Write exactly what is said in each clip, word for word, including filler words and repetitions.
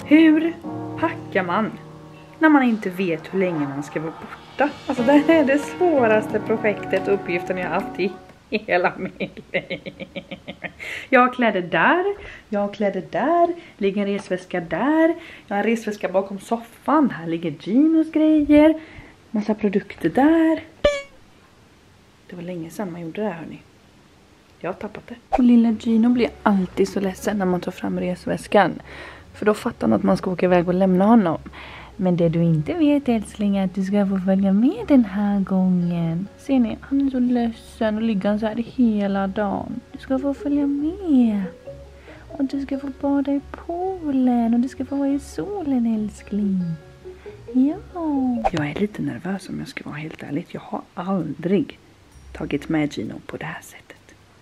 Hur packar man när man inte vet hur länge man ska vara borta? Alltså det här är det svåraste projektet och uppgiften jag har haft i hela mitt liv. Jag har kläder där, jag har kläder där, ligger en resväska där, jag har en resväska bakom soffan, här ligger Ginos grejer, massa produkter där. Det var länge sedan man gjorde det här, hörni. Jag har tappat det. Och lilla Gino blir alltid så ledsen när man tar fram resväskan. För då fattar han att man ska åka iväg och lämna honom. Men det du inte vet, älskling, är att du ska få följa med den här gången. Ser ni? Han är så ledsen och ligger så här hela dagen. Du ska få följa med. Och du ska få bada i poolen. Och du ska få vara i solen, älskling. Ja. Jag är lite nervös om jag ska vara helt ärlig. Jag har aldrig tagit med Gino på det här sättet.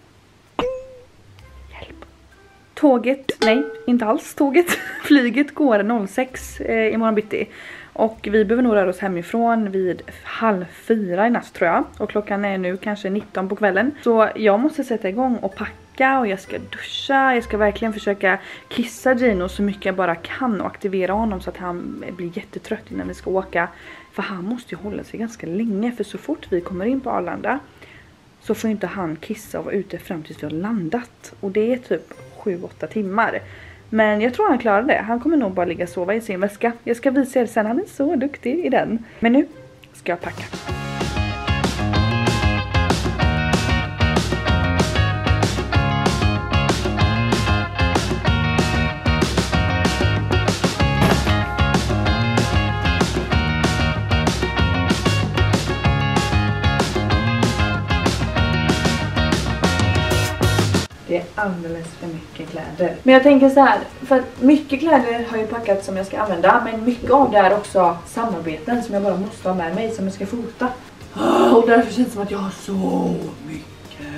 Hjälp. Tåget, nej, inte alls tåget. Flyget går noll sex eh, imorgon bitti. Och vi behöver nog röra oss hemifrån vid halv fyra i natt, tror jag. Och klockan är nu kanske nitton på kvällen. Så jag måste sätta igång och packa och jag ska duscha. Jag ska verkligen försöka kissa Gino så mycket jag bara kan och aktivera honom så att han blir jättetrött innan vi ska åka. För han måste ju hålla sig ganska länge, för så fort vi kommer in på Arlanda så får inte han kissa och vara ute fram tills vi har landat. Och det är typ sju åtta timmar. Men jag tror han klarar det. Han kommer nog bara ligga och sova i sin väska. Jag ska visa er sen, han är så duktig i den. Men nu ska jag packa. Det är alldeles för mycket kläder. Men jag tänker så här, för att mycket kläder har jag packat som jag ska använda. Men mycket av det är också samarbeten som jag bara måste ha med mig som jag ska fota. Och därför känns det som att jag har så mycket.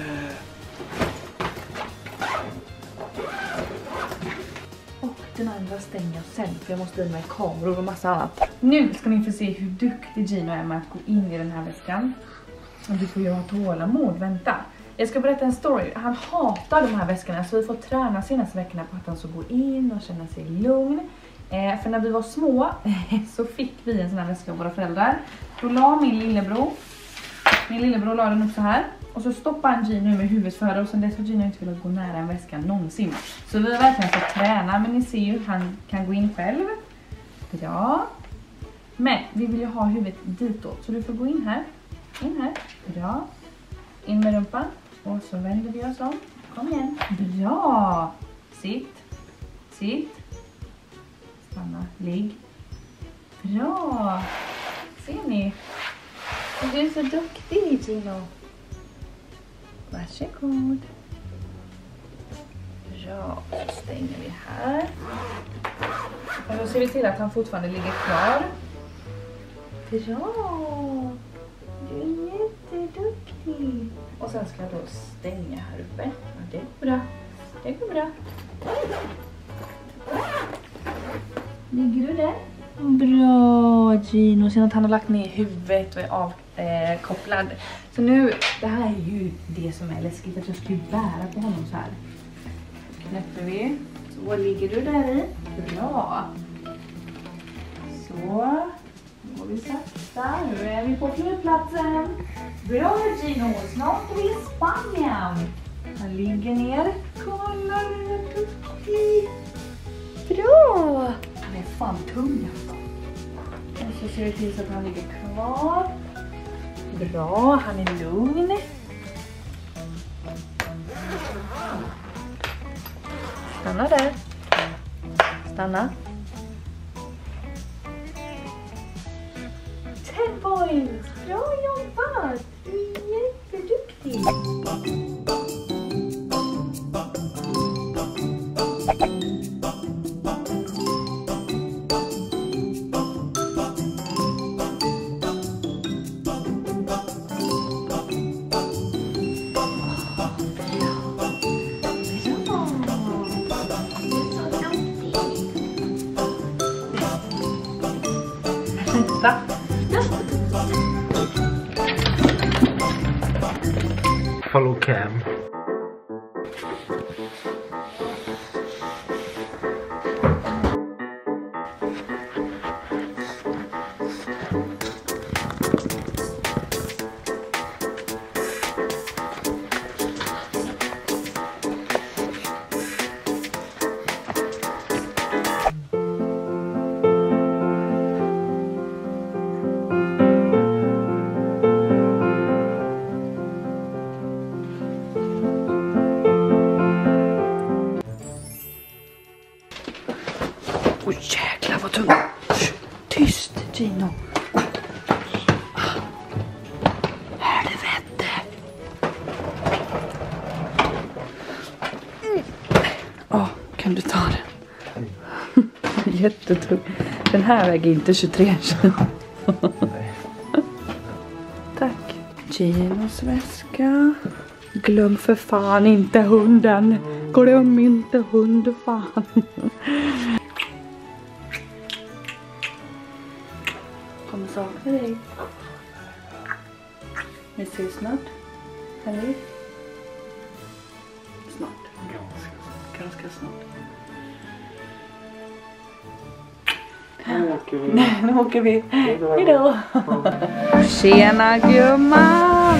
Och den andra stänger jag sen, för jag måste in med kameror och massa annat. Nu ska ni få se hur duktig Gino är med att gå in i den här väskan. Och du får ju ha tålamod, vänta. Jag ska berätta en story. Han hatar de här väskorna, så vi får träna senaste veckorna på att han så går in och känner sig lugn. Eh, för när vi var små så fick vi en sån här väska av våra föräldrar. Då la min lillebror, min lillebror la den upp så här. Och så stoppade han Gino med huvudet före, och sen dess har Gino inte velat gå nära en väska någonsin. Så vi har verkligen fått träna, men ni ser ju, han kan gå in själv. Bra. Men vi vill ju ha huvudet ditåt, så du får gå in här. In här. Bra. In med rumpan. Och så vänder vi oss om. Kom igen. Bra. Sitt. Sitt. Stanna. Ligg. Bra. Ser ni? Du är så duktig, Gino. Varsågod. Bra. Så stänger vi här. Och då ser vi till att han fortfarande ligger kvar. Bra. Du är jätteduktig. Och sen ska jag då stänga här uppe. Ja, det går bra. Det går bra. Ligger du där? Bra, Gino. Sen att han har lagt ner huvudet och är avkopplad. Eh, så nu, det här är ju det som är läskigt. Att jag ska bära på honom så här. Knäpper vi. Så ligger du där i. Bra. Så. Nu går vi sakta. Nu är vi på flygplatsen. Bra, Gino. Snart är vi i Spanien. Han ligger ner. Kolla, du är duktig. Bra. Han är fan tung alltså. Och så ser vi till så att han ligger kvar. Bra, han är lugn. Stanna där. Stanna. ten points. Bra jobbat. Du är jätteduktig. Vänta. Follow cam. Kan du ta den? Jättetung. Den här väger inte tjugotre kilo. Tack. Ginos väska. Glöm för fan inte hunden. Glöm inte hunden, fan. Kommer sakna dig. Vi ses snart. Eller? Snart. Ganska snart. Nu åker vi. Nej, nu åker vi. Hejdå. Tjena gumman.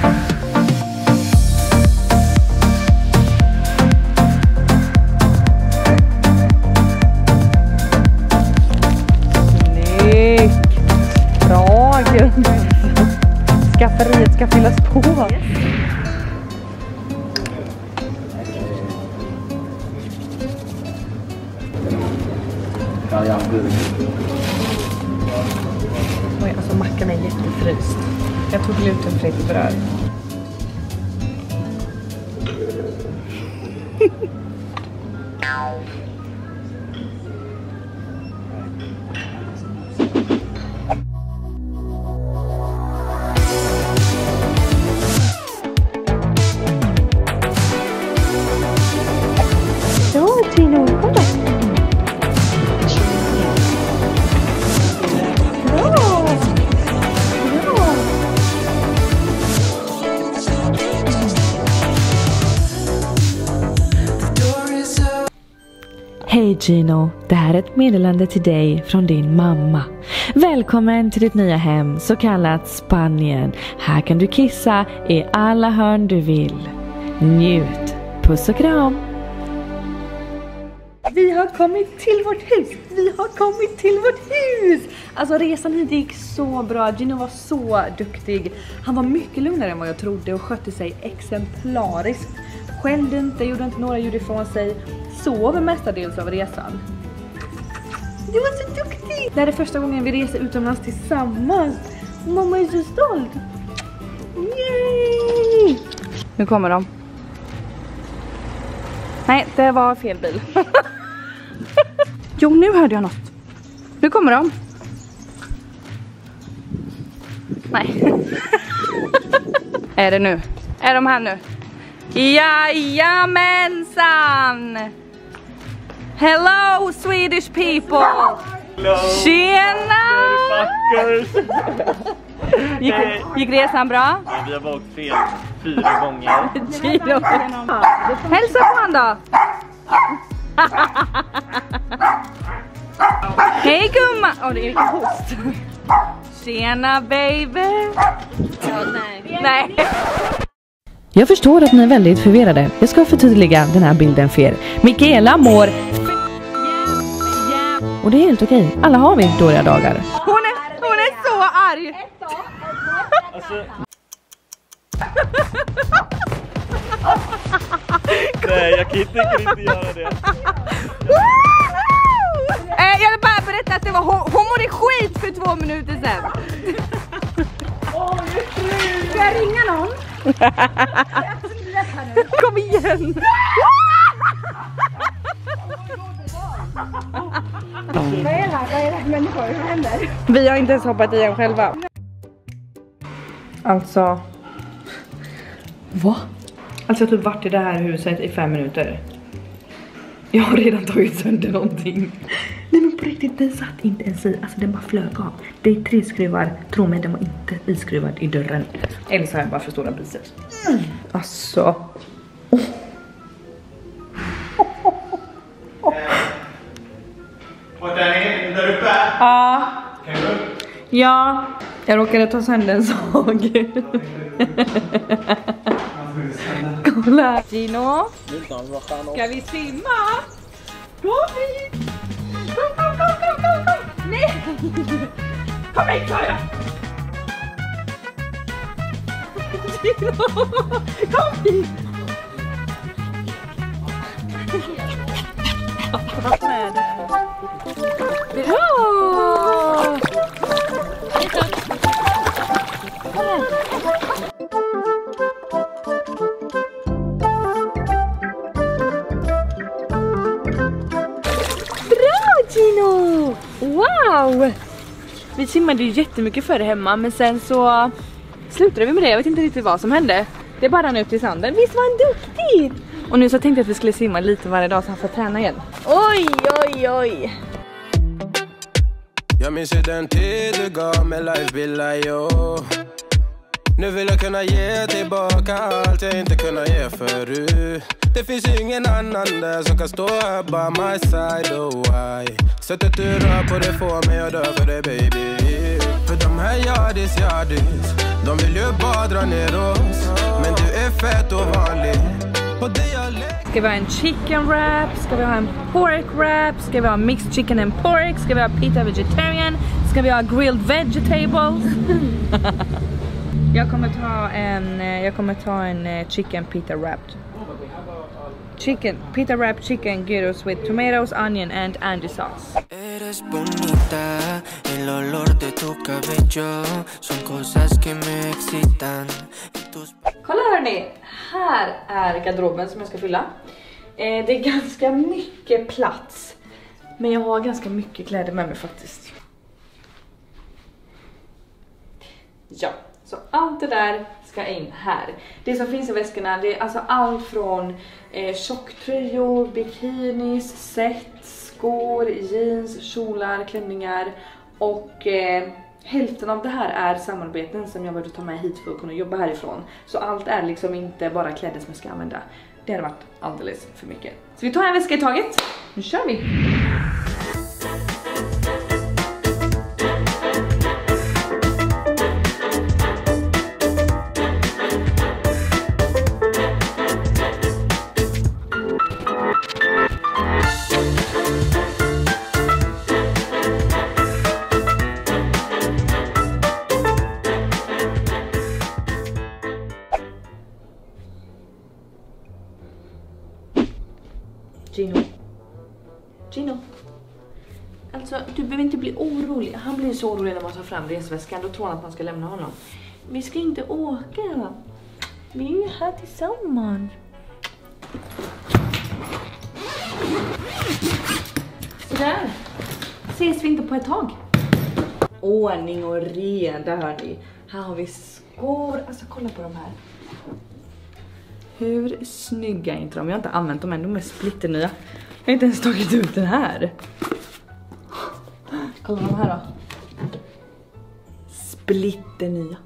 Snyggt. Bra gumman. Skafferiet ska fyllas på. Oj, alltså mackan är jättefryst. Jag tog glutenfritt bröd. Ja, Tino, kom då. Hej Gino, det här är ett meddelande till dig från din mamma. Välkommen till ditt nya hem, så kallat Spanien. Här kan du kissa i alla hörn du vill. Njut. Puss och kram. Vi har kommit till vårt hus. Vi har kommit till vårt hus. Alltså resan hit gick så bra. Gino var så duktig. Han var mycket lugnare än vad jag trodde och skötte sig exemplariskt. Skällde inte, gjorde inte några ljud ifrån sig. Sov mestadels av resan. Du var så duktig! Det här är första gången vi reser utomlands tillsammans. Mamma är så stolt. Yay! Nu kommer de. Nej, det var fel bil. Jo, nu hörde jag något. Nu kommer de. Nej. Är det nu? Är de här nu? Jajamensan! Hello Swedish people! Hello. Tjena! Fuckers! Gick, gick resan bra? Ja, vi har bara åkt fel fyra gånger. Gino. Hälsa på han då! Hej gumman! Åh, oh, det är vilken host. Tjena baby! Ja, nej. Nej. Jag förstår att ni är väldigt förvirrade. Jag ska förtydliga den här bilden för er. Mikaela mår... Och det är helt okej. Alla har vi dåliga dagar. Hon är, hon är så arg! Alltså... Nej, jag kan inte, jag kan inte göra det. eh, jag vill bara berätta att det var hon, hon mådde skit för två minuter sedan. Ska jag ringa någon? Kom igen. Vad är det här? Vad är det här människor? Vad händer? Vi har inte ens hoppat igen själva. Alltså... Va? Alltså jag har typ varit i det här huset i fem minuter. Jag har redan tagit sönder någonting. Nej men på riktigt, den satt inte ens i. Alltså den bara flög av. Det är tre skruvar. Tro mig, den var inte iskruvad i dörren. Eller så har jag bara för stora biceps. Mm. Alltså. Oh. Och den är där uppe? Ja. Kan du? Ja. Jag råkade ta sönder en såg. Kolla. Gino. Ska vi simma? David! Kom, kom, kom, kom, kom, kom! Nej! Kom hit, sa jag! Gino! Kom hit! Ja! Wow! Vi simmade ju jättemycket förr hemma, men sen så slutade vi med det. Jag vet inte riktigt vad som hände. Det bara rann ut i sanden. Visst var han duktig? Och nu så tänkte jag att vi skulle simma lite varje dag så han får träna igen. Oj, oj, oj! Jag minns ju den tid du gav mig life bila, yo. Nu vill jag kunna ge tillbaka allt jag inte kunna ge förut. Det finns ingen annan där som kan stå här by my side, oh why. Sättet du rör på det får mig att dö för det, baby. För de här yardis, yardis, de vill ju bara dra ner oss. Men du är fett och vanlig. Och det jag lägger. Ska vi ha en chicken wrap? Ska vi ha en pork wrap? Ska vi ha mixed chicken and pork? Ska vi ha pita vegetarian? Ska vi ha grilled vegetables? Jag kommer ta en jag kommer ta en chicken pita wrap. Chicken pita wrap chicken gyros with tomatoes, onion and Andy sauce. Eres bonita, el olor de tu cabello son cosas que me excitan. Kolla hörni, här är garderoben som jag ska fylla. Eh, det är ganska mycket plats, men jag har ganska mycket kläder med mig faktiskt. Ja, så allt det där ska in här. Det som finns i väskorna, det är alltså allt från eh, tjocktröjor, bikinis, set, skor, jeans, kjolar, klänningar och eh, hälften av det här är samarbeten som jag borde ta med hit för att kunna jobba härifrån. Så allt är liksom inte bara kläder som jag ska använda. Det har varit alldeles för mycket. Så vi tar en väska i taget. Nu kör vi! Gino. Gino. Alltså, du behöver inte bli orolig. Han blir så orolig när man tar fram resväskan. Då tror han att man ska lämna honom. Vi ska inte åka. Vi är ju här tillsammans. Sådär. Ses vi inte på ett tag? Ordning och reda, hör ni. Här har vi skor. Alltså, kolla på de här. Hur snygga är inte de? Jag har inte använt dem än, de är splitternya. Jag har inte ens tagit ut den här. Kolla de här då. Splitternya.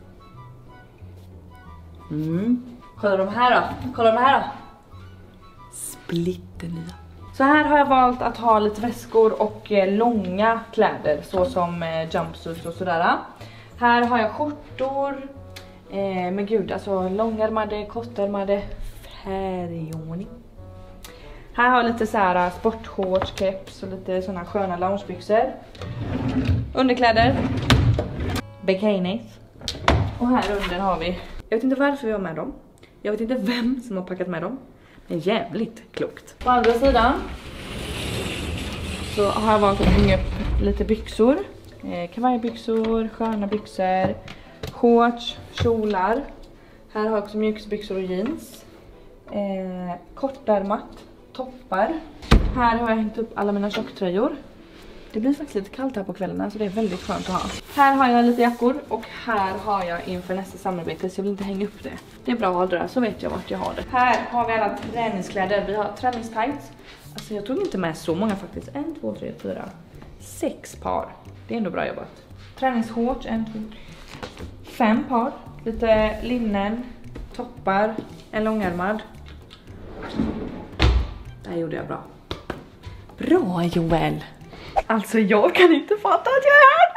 Mm. Kolla de här då. Kolla de här då. Splitternya. Så här har jag valt att ha lite väskor och eh, långa kläder. Så som eh, jumpsuits och sådär. Här har jag skjortor. Eh, men gud, alltså långärmade, kortärmade, färgordning. Här har jag lite så här sportshorts, keps och lite såna sköna loungebyxor. Underkläder. Bikinis. Och här under har vi, jag vet inte varför vi har med dem. Jag vet inte vem som har packat med dem. Men jävligt klokt. På andra sidan så har jag valt att hänga upp lite byxor. Eh, kavajbyxor, sköna byxor. Shorts, kjolar. Här har jag också mjukisbyxor och jeans. Eh, kortärmat, toppar. Här har jag hängt upp alla mina tjocktröjor. Det blir faktiskt lite kallt här på kvällarna, så det är väldigt skönt att ha. Här har jag lite jackor och här har jag inför nästa samarbete, så jag vill inte hänga upp det. Det är bra att ha det där, så vet jag vart jag har det. Här har vi alla träningskläder. Vi har träningstights. Alltså jag tog inte med så många faktiskt. En, två, tre, fyra, sex par. Det är ändå bra jobbat. Träningsshorts, en, två, fem par. Lite linnen, toppar, en långärmad. Det här gjorde jag bra. Bra Joel! Alltså jag kan inte fatta att jag är här.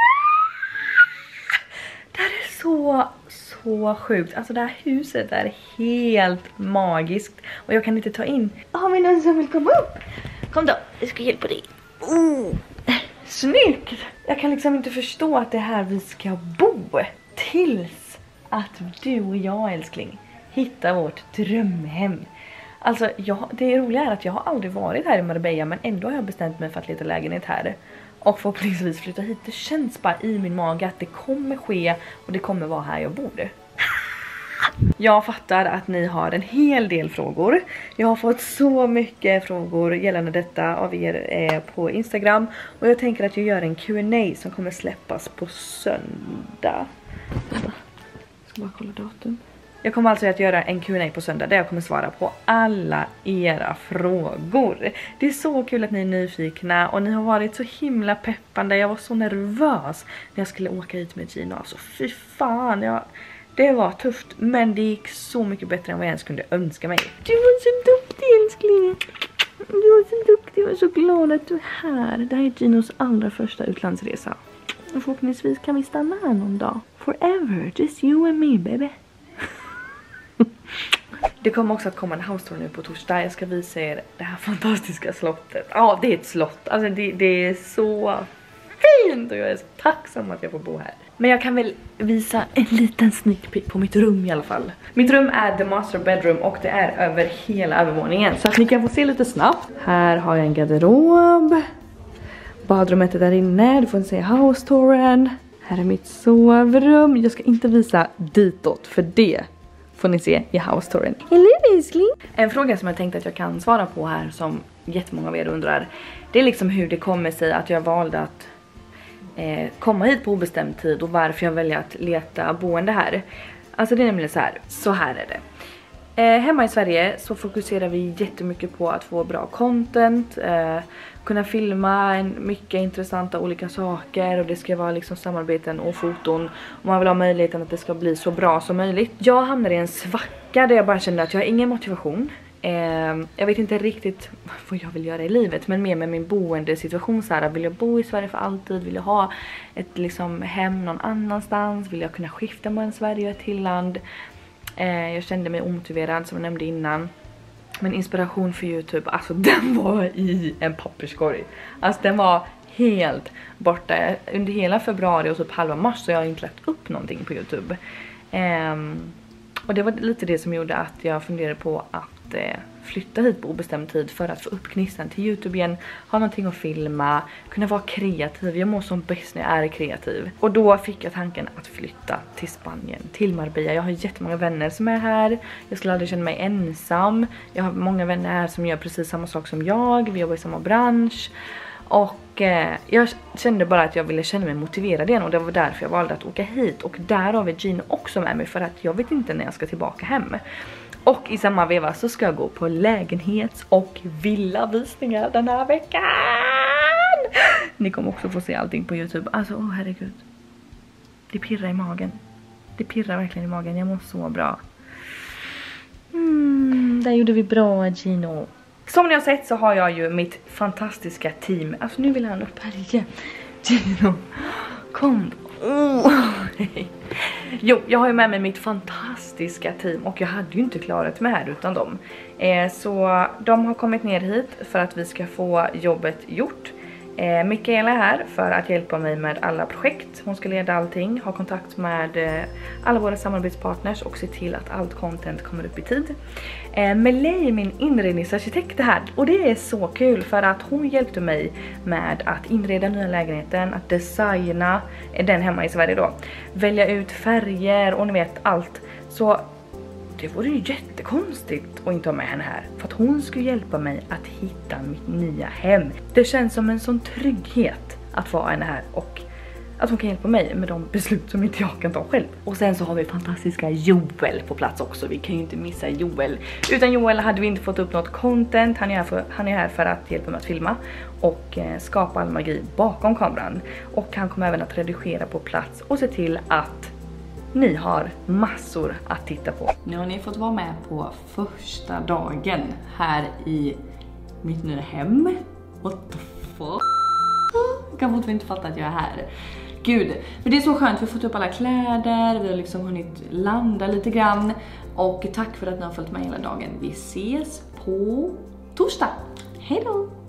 Det här är så, så sjukt. Alltså det här huset är helt magiskt. Och jag kan inte ta in. Har vi någon som vill komma upp? Kom då, jag ska hjälpa dig. Oh, snyggt! Jag kan liksom inte förstå att det är här vi ska bo. Tills att du och jag, älskling, hittar vårt drömhem. Alltså, jag, det roliga är att jag har aldrig varit här i Marbella, men ändå har jag bestämt mig för att leta lägenhet här. Och förhoppningsvis flytta hit. Det känns bara i min mage att det kommer ske och det kommer vara här jag bor. Jag fattar att ni har en hel del frågor. Jag har fått så mycket frågor gällande detta av er eh, på Instagram. Och jag tänker att jag gör en Q and A som kommer släppas på söndag. Jag ska bara kolla datum. Jag kommer alltså att göra en Q and A på söndag där jag kommer svara på alla era frågor. Det är så kul att ni är nyfikna och ni har varit så himla peppande. Jag var så nervös när jag skulle åka hit med Gino. Alltså fy fan, jag... det var tufft, men det gick så mycket bättre än vad jag ens kunde önska mig. Du var så duktig, älskling. Du var så duktig, jag är så glad att du är här. Det här är Ginos allra första utlandsresa. Och förhoppningsvis kan vi stanna här någon dag. Forever, just you and me, baby. Det kommer också att komma en house tour nu på torsdag. Jag ska visa er det här fantastiska slottet. Ja, det är ett slott. Alltså det, det är så fint och jag är så tacksam att jag får bo här. Men jag kan väl visa en liten sneak peek på mitt rum i alla fall. Mitt rum är the master bedroom och det är över hela övervåningen. Så att ni kan få se lite snabbt. Här har jag en garderob. Badrummet är där inne. Du får se house touren. Här är mitt sovrum. Jag ska inte visa ditåt för det får ni se i house touren. En fråga som jag tänkte att jag kan svara på här som jättemånga av er undrar. Det är liksom hur det kommer sig att jag valde att eh, komma hit på obestämd tid och varför jag väljer att leta boende här. Alltså det är nämligen så här. Så här är det. Eh, hemma i Sverige så fokuserar vi jättemycket på att få bra content, eh, kunna filma en, mycket intressanta olika saker och det ska vara liksom samarbeten och foton och man vill ha möjligheten att det ska bli så bra som möjligt. Jag hamnade i en svacka där jag bara kände att jag har ingen motivation. Eh, jag vet inte riktigt vad jag vill göra i livet, men mer med min boendesituation så här, vill jag bo i Sverige för alltid, vill jag ha ett liksom hem någon annanstans, vill jag kunna skifta mellan Sverige och ett till land. Eh, jag kände mig omotiverad som jag nämnde innan. Men inspiration för YouTube, alltså den var i en papperskorg. Alltså den var helt borta. Under hela februari och typ halva mars så jag har inte lagt upp någonting på YouTube. Eh, och det var lite det som gjorde att jag funderade på att eh, flytta hit på obestämd tid för att få upp gnistan till YouTube igen, ha någonting att filma, kunna vara kreativ. Jag mår som bäst när jag är kreativ. Och då fick jag tanken att flytta till Spanien, till Marbella. Jag har jättemånga vänner som är här. Jag skulle aldrig känna mig ensam. Jag har många vänner här som gör precis samma sak som jag. Vi jobbar i samma bransch. Och eh, jag kände bara att jag ville känna mig motiverad igen och det var därför jag valde att åka hit. Och där har vi Gino också med mig för att jag vet inte när jag ska tillbaka hem. Och i samma veva så ska jag gå på lägenhets- och villavisningar den här veckan. Ni kommer också få se allting på YouTube. Alltså, åh herregud. Det pirrar i magen. Det pirrar verkligen i magen. Jag mår så bra. Mm, där gjorde vi bra, Gino. Som ni har sett så har jag ju mitt fantastiska team. Alltså nu vill han upp här igen. Gino, kom då. Oh. Jo, jag har ju med mig mitt fantastiska team och jag hade ju inte klarat mig här utan dem. Eh, så de har kommit ner hit för att vi ska få jobbet gjort. Eh, Mikaela är här för att hjälpa mig med alla projekt. Hon ska leda allting, ha kontakt med eh, alla våra samarbetspartners och se till att allt content kommer upp i tid. Eh, Melay är min inredningsarkitekt här och det är så kul för att hon hjälpte mig med att inreda nya lägenheten, att designa den hemma i Sverige då. Välja ut färger och ni vet allt. Så det vore ju jättekonstigt att inte ha med henne här. För att hon skulle hjälpa mig att hitta mitt nya hem. Det känns som en sån trygghet att få henne här. Och att hon kan hjälpa mig med de beslut som inte jag kan ta själv. Och sen så har vi fantastiska Joel på plats också. Vi kan ju inte missa Joel. Utan Joel hade vi inte fått upp något content. Han är här för, han är här för att hjälpa mig att filma. Och eh, skapa all magi bakom kameran. Och han kommer även att redigera på plats. Och se till att ni har massor att titta på. Nu har ni fått vara med på första dagen här i mitt nya hem. What the fuck? Jag kan fortfarande inte fatta att jag är här. Gud, men det är så skönt. Vi har fått upp alla kläder. Vi har liksom hunnit landa lite grann. Och tack för att ni har följt med hela dagen. Vi ses på torsdag. Hej då!